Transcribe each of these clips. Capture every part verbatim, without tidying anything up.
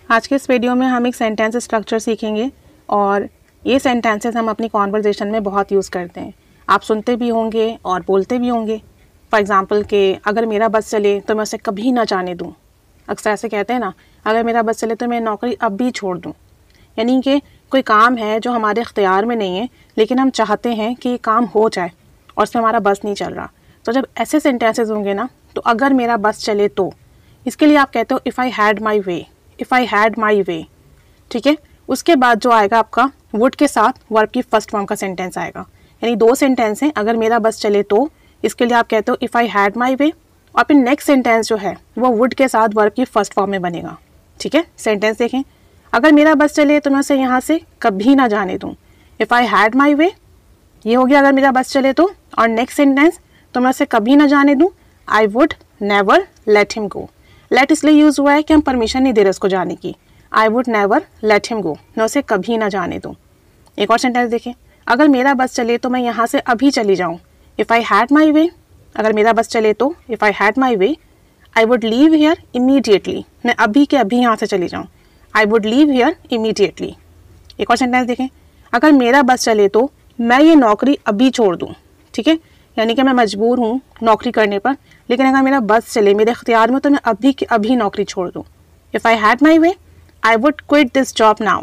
आज के इस वीडियो में हम एक सेंटेंस स्ट्रक्चर सीखेंगे और ये सेंटेंसेस हम अपनी कॉन्वर्जेशन में बहुत यूज़ करते हैं। आप सुनते भी होंगे और बोलते भी होंगे। फॉर एग्ज़ाम्पल कि अगर मेरा बस चले तो मैं उसे कभी ना जाने दूँ। अक्सर ऐसे कहते हैं ना, अगर मेरा बस चले तो मैं नौकरी अब भी छोड़ दूँ। यानी कि कोई काम है जो हमारे इख्तियार में नहीं है, लेकिन हम चाहते हैं कि ये काम हो जाए और उसमें हमारा बस नहीं चल रहा। तो जब ऐसे सेंटेंसेस होंगे ना, तो अगर मेरा बस चले तो इसके लिए आप कहते हो if I had my way, if I had my way. ठीक है, उसके बाद जो आएगा आपका वुड के साथ वर्ब की फर्स्ट फॉर्म का सेंटेंस आएगा। यानी दो सेंटेंस हैं, अगर मेरा बस चले तो इसके लिए आप कहते हो इफ़ आई हैड माई वे, और फिर नेक्स्ट सेंटेंस जो है वो वुड के साथ वर्ब की फर्स्ट फॉर्म में बनेगा। ठीक है, सेंटेंस देखें। अगर मेरा बस चले तो मैं उसे यहाँ से कभी ना जाने दूँ। इफ़ आई हैड माई वे, ये हो गया अगर मेरा बस चले तो। और नेक्स्ट सेंटेंस, तो मैं उसे कभी ना जाने दूँ, I would never let him go. Let इसलिए यूज़ हुआ है कि हम परमिशन नहीं दे रहे उसको जाने की। I would never let him go, मैं उसे कभी ना जाने दूँ। एक और सेंटेंस देखें। अगर मेरा बस चले तो मैं यहाँ से अभी चली जाऊँ। If I had my way, अगर मेरा बस चले तो if I had my way, I would leave here immediately, मैं अभी के अभी यहाँ से चली जाऊँ। I would leave here immediately. एक और सेंटेंस देखें। अगर मेरा बस चले तो मैं ये नौकरी अभी छोड़ दूँ। ठीक है, यानी कि मैं मजबूर हूँ नौकरी करने पर, लेकिन अगर मेरा बस चले मेरे इख्तियार में तो मैं अभी के अभी नौकरी छोड़ दूँ। If I had my way, I would quit this job now.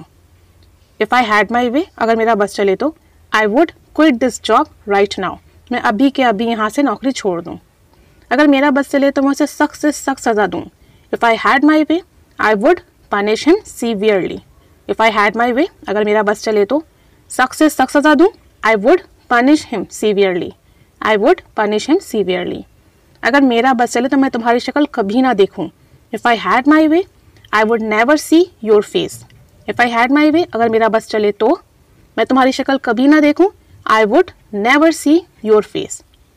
If I had my way, अगर मेरा बस चले तो I would quit this job right now, मैं अभी के अभी यहाँ से नौकरी छोड़ दूँ। अगर मेरा बस चले तो मैं उसे सख्त से सख्त सज़ा दूँ। If I had my way, I would punish him severely. If I had my way, अगर मेरा बस चले तो सख्त से सख्त सज़ा दूँ, I would punish him severely. I would punish him severely. अगर मेरा बस चले तो मैं तुम्हारी शक्ल कभी ना देखूँ। If I had my way, I would never see your face. If I had my way, अगर मेरा बस चले तो मैं तुम्हारी शक्ल कभी ना देखूँ, I would never see your face.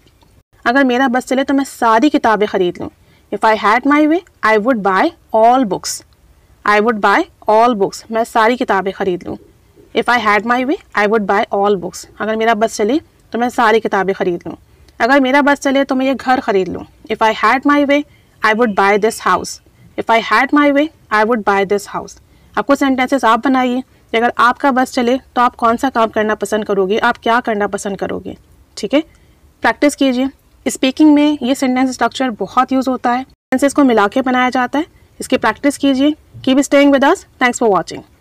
अगर मेरा बस चले तो मैं सारी किताबें ख़रीद लूँ। If I had my way, I would buy all books. I would buy all books, मैं सारी किताबें ख़रीद लूँ। If I had my way, I would buy all books, अगर मेरा बस चले तो मैं सारी किताबें ख़रीद लूँ। अगर मेरा बस चले तो मैं ये घर ख़रीद लूँ। If I had my way, I would buy this house. If I had my way, I would buy this house. आपको सेंटेंसेस आप बनाइए कि अगर आपका बस चले तो आप कौन सा काम करना पसंद करोगे, आप क्या करना पसंद करोगे। ठीक है, प्रैक्टिस कीजिए। स्पीकिंग में ये सेंटेंस स्ट्रक्चर बहुत यूज़ होता है, सेंटेंसेस को मिला के बनाया जाता है। इसकी प्रैक्टिस कीजिए। Keep staying with us. Thanks for watching.